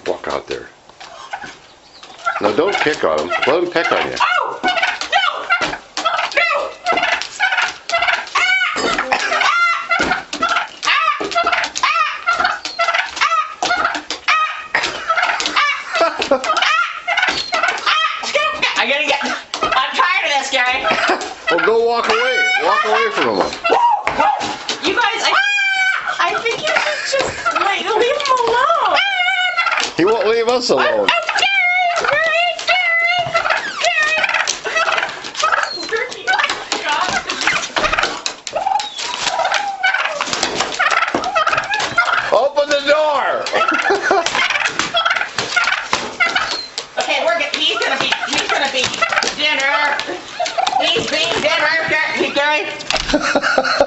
Walk out there. No, don't pick on him. Let him pick on you. Oh! No! No! I gotta get. I'm tired of this guy. Well, go walk away. Walk away from him. You guys, I think you should just leave him alone. He won't leave us alone. Open the door. Okay, he's gonna be dinner. He's being dinner. Keep going.